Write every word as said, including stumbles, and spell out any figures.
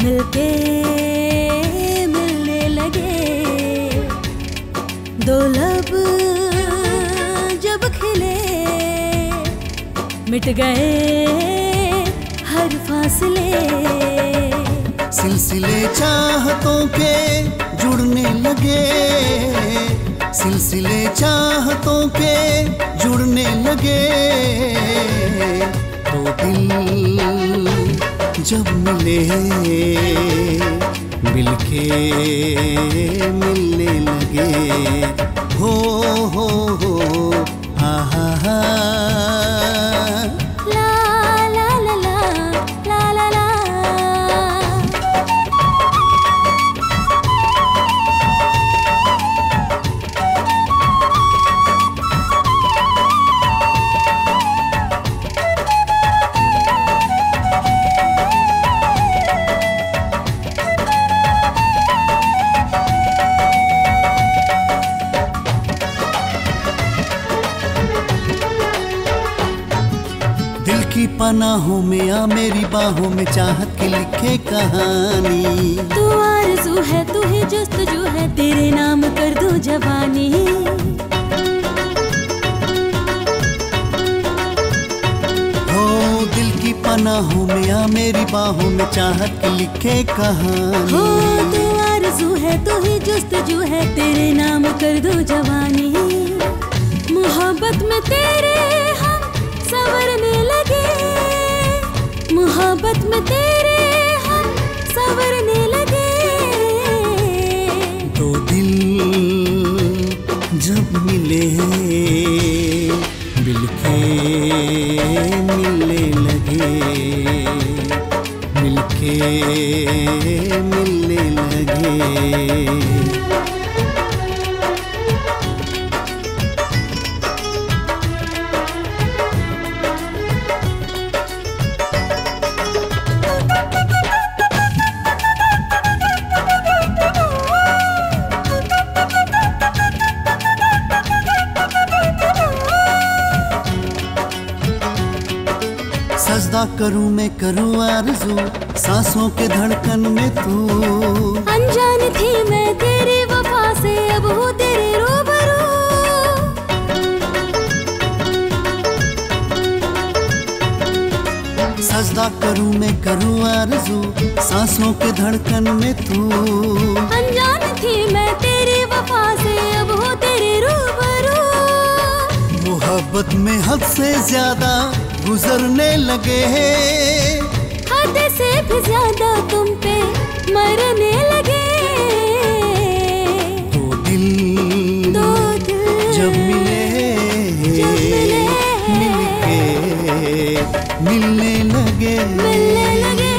मिलके मिलने लगे, दो लब जब खिले मिट गए हर फासले। सिलसिले चाहतों के जुड़ने लगे, सिलसिले चाहतों के जुड़ने लगे, तो दिल जब मिले मिलके मिलने लगे। हो हो हो हा हा हा दिल की पनाहों में आ मेरी बाहों में चाहत की लिखे कहानी। तू आरज़ू है तू ही जुस्तजू है तेरे नाम कर दूं जवानी। हो दिल की पनाहों में आ मेरी बाहों में चाहत की लिखे कहानी। हो तू आरज़ू है तू ही जुस्तजू है तेरे नाम कर दूं जवानी। मोहब्बत में तेरे हम संवरने लगे, मोहब्बत में तेरे हम संवरने लगे। दो दिल जब मिले मिलके मिलने लगे, मिलके मिलने लगे। सजदा करूं मैं करूं आरज़ू सांसों के धड़कन में तू। अनजान थी मैं तेरी वफा से अब हूँ तेरे रूबरू। सजदा करूं मैं करूं आरज़ू सांसों के धड़कन में तू। अनजान थी मैं तेरी वफा से अब हूँ तेरे रूबरू। मोहब्बत में हद से ज्यादा गुजरने लगे, हद से भी ज्यादा तुम पे मरने लगे। दो दिल दो दिल जब मिले जब मिले मिलके मिलने लगे, मिलने लगे।